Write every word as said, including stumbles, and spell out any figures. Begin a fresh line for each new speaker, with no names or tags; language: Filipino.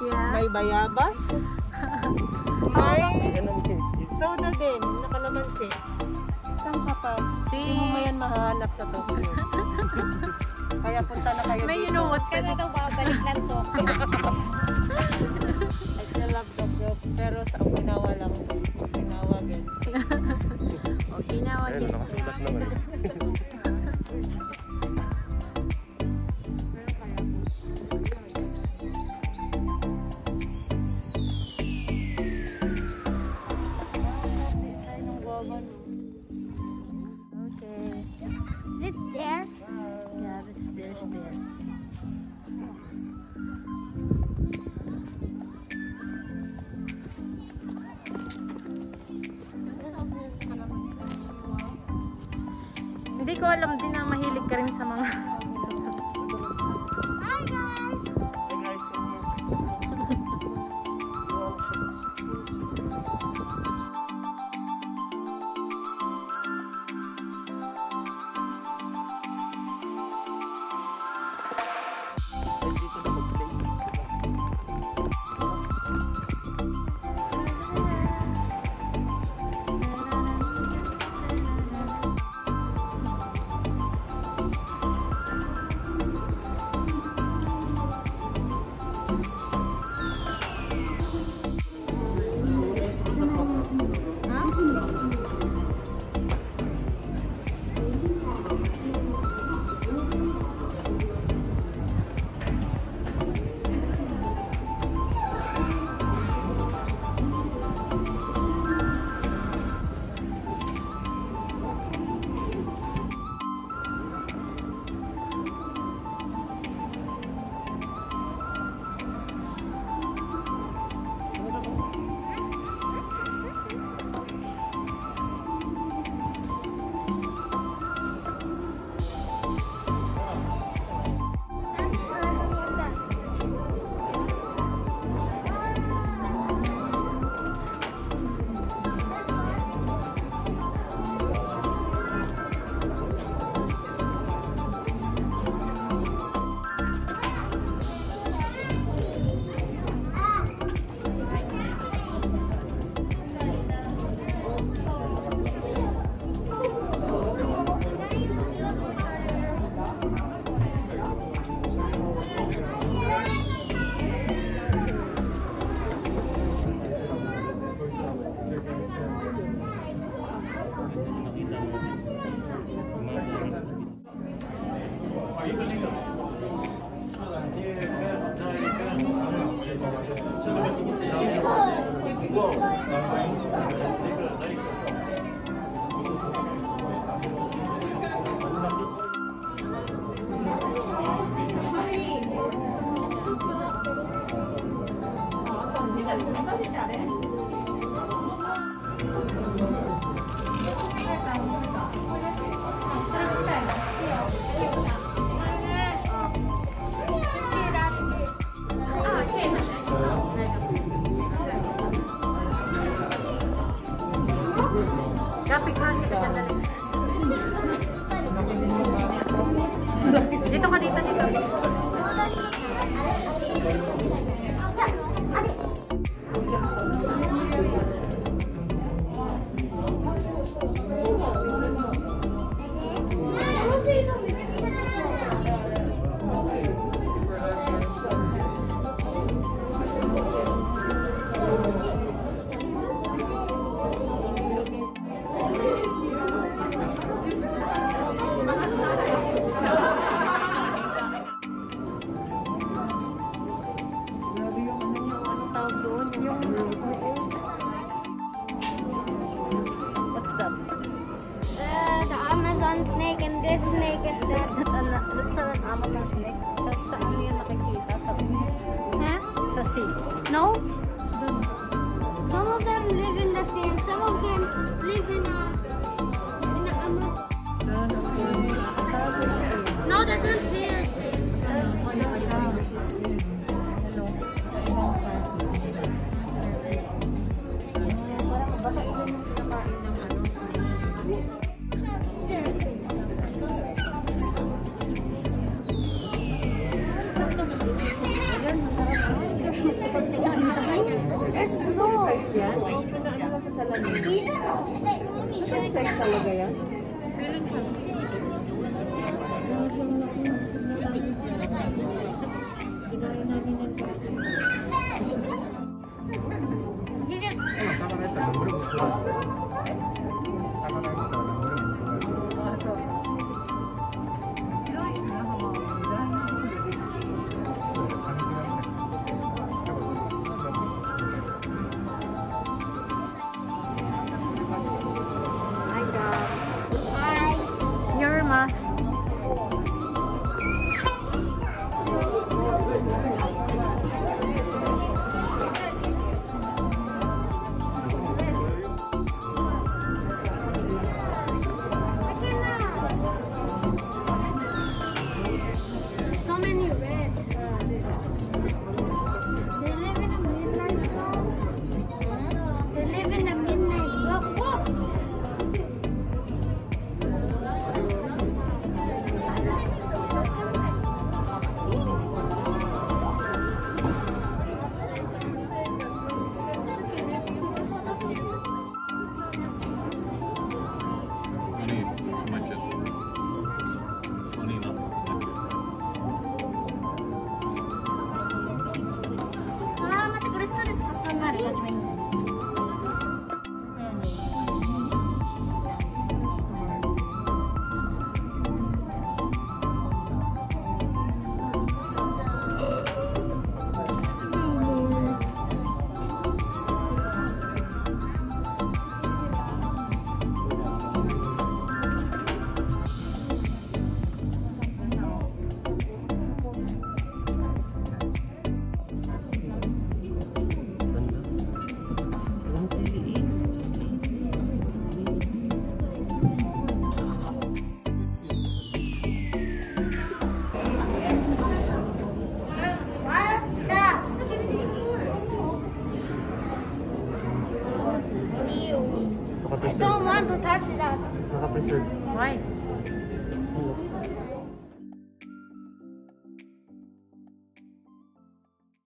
Yeah.
May bayabas. May soda din, nakalamansi. Saan ka pa?
Si...
Hindi mo yan mahanap sa Tokyo. Kaya punta na kayo
May
dito.
you know what?
Kaya daw babalik ng Tokyo.
I still love Tokyo, pero sa Okinawa lang. Okinawa din.
Okinawa din.
Nakasulat naman.
Is it there?
Yeah, that's there's there. Hindi ko alam din na mahilig ka rin sa mga
Hi guys!
Kapit kasi ka dyan dali. Dito ka dito dito.
Snake and this snake is
That's
that.
not an, that's not an Amazon snake. Sa, sa ano yan nakikita? Sa sea.
Huh?
Sa sea.
No? Some of them live in the sea and some of them live in a in a ano. No, that's not sea.
Wala siya. Hello. Baka ilan yung pinakain ng ano snake. Ayan, masarap.
size talaga yan?
Feeling ko. Your mask.
So many red. They live in a midnight zone. They live in a midnight zone. Whoa!
Only smudges. Only enough smudges.
Ah, 待って、これストレス発散がある、真面目に。I don't want to touch that.
Naka-preserve.
Why?